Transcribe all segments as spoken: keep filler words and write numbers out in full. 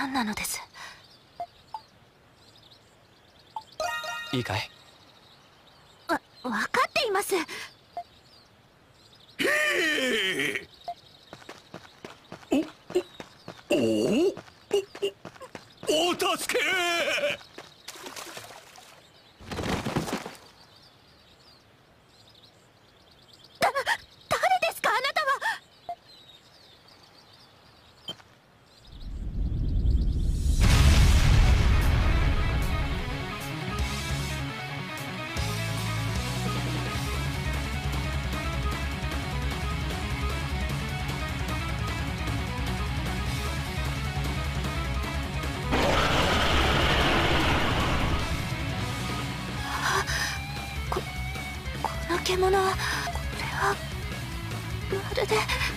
何なのです。 いいかい？ わ、分かっています。 へえ。お、お、おお、お助け。 だ、誰ですかあなたは。獣は、これはまるで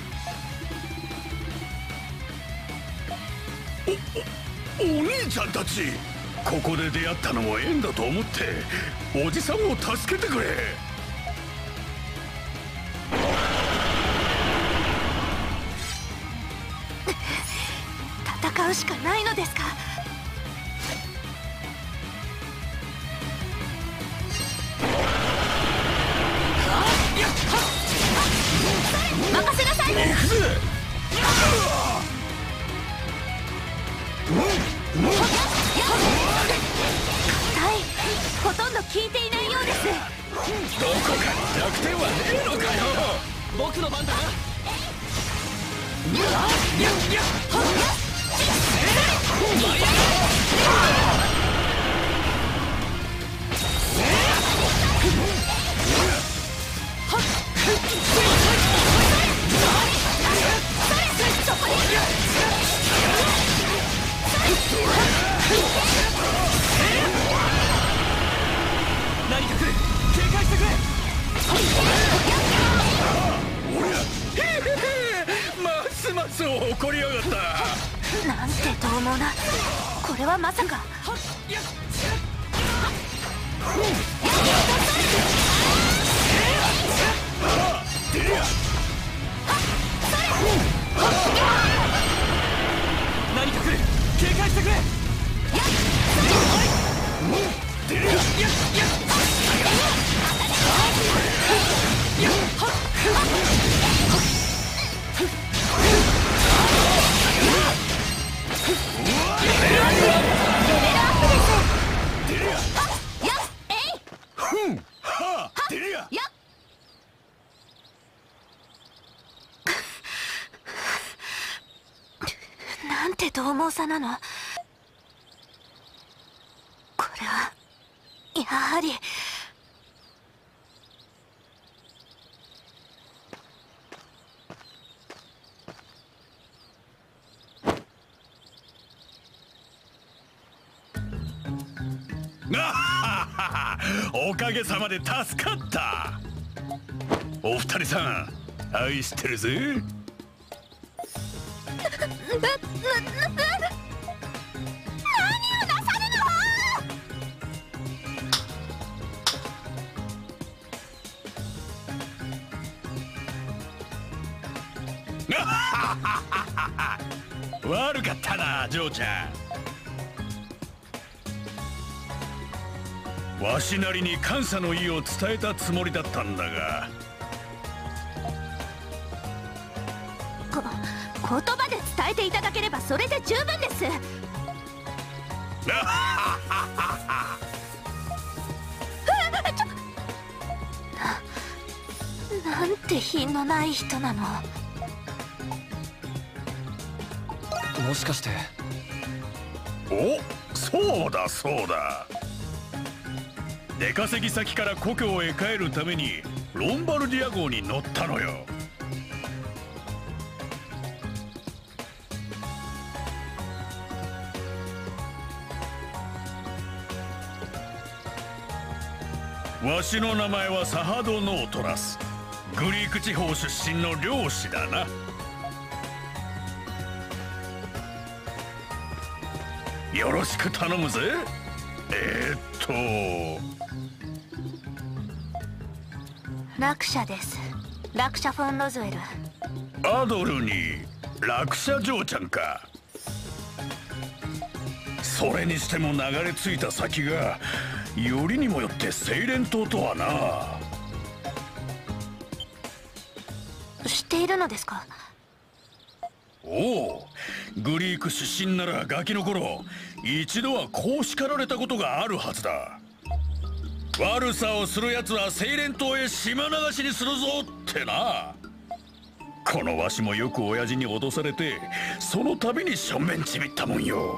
お、お、お兄ちゃんたち、ここで出会ったのも縁だと思っておじさんを助けてくれ。 戦うしかないのですか。任せなさい。 行くぜ。 硬い。ほとんど効いていないようです。 どこかに弱点はねえのかよ。 僕の番だな。何か来る。警戒してくれ。 ますます怒りやがった。 なんて獰猛な。これはまさか。 何か来る。警戒してくれ。 なんて獰猛さなの。これはやはり。 おかげさまで助かった。お二人さん愛してるぜ。 な、な、な、な、何をなさるの。悪かったな、ジョーちゃん。わしなりに感謝の意を伝えたつもりだったんだが。 こ、言葉で伝えていただければそれで十分です。な、なんて品のない人なの。 もしかして。 お、そうだそうだ。出稼ぎ先から故郷へ帰るためにロンバルディア号に乗ったのよ。わしの名前はサハド・ノートラス。グリーク地方出身の漁師だな。よろしく頼むぜ。えー、っと落車です。落車フォン・ロズウェル。 アドルに落車嬢ちゃんか。 それにしても流れ着いた先がよりにもよってセイレン島とはな。 知っているのですか？ おお、グリーク出身ならガキの頃一度はこう叱られたことがあるはずだ。悪さをする奴はセイレン島へ島流しにするぞってな。このわしもよく親父に脅されてその度に正面ちびったもんよ。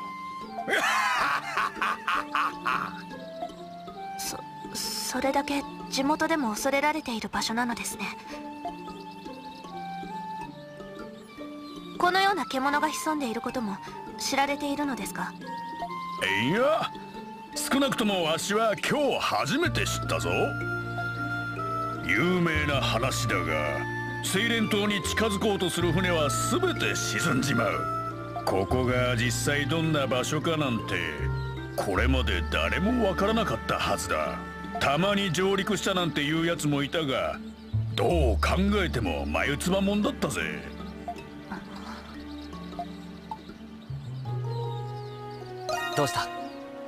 そそれだけ地元でも恐れられている場所なのですね。このような獣が潜んでいることも知られているのですか？ いや、少なくともわしは今日初めて知ったぞ。有名な話だが、セイレン島に近づこうとする船は全て沈んじまう。ここが実際どんな場所かなんてこれまで誰もわからなかったはずだ。たまに上陸したなんていうやつもいたが、どう考えても眉唾もんだったぜ。 どうした？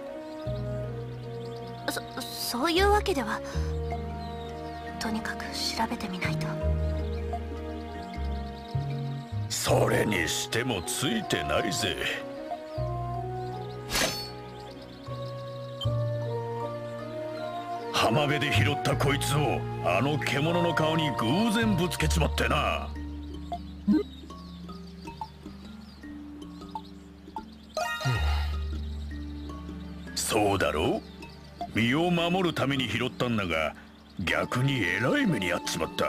そそういうわけでは。とにかく調べてみないと。 それにしてもついてないぜ。浜辺で拾ったこいつをあの獣の顔に偶然ぶつけちまってな。そうだろう。身を守るために拾ったんだが、逆にえらい目に遭っちまった。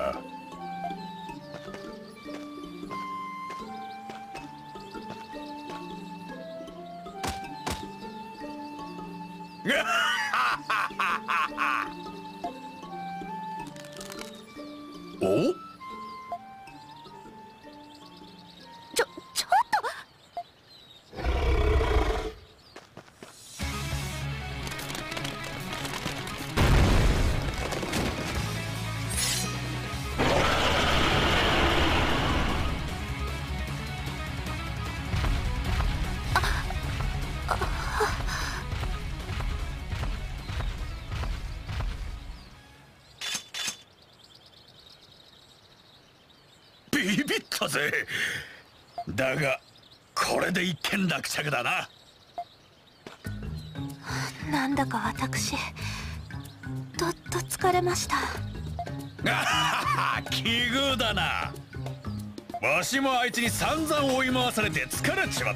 お？ ちょちょっと。 ビビったぜ。だがこれで一件落着だな。 なんだか私どっと疲れました。 奇遇だな。わしもあいつに散々追い回されて疲れちまった。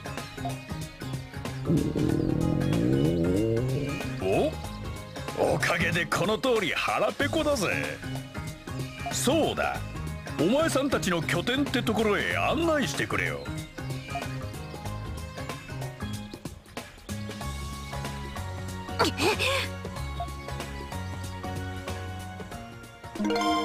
おおかげでこの通り腹ペコだぜ。そうだ、お前さんたちの拠点ってところへ案内してくれよ。 えっ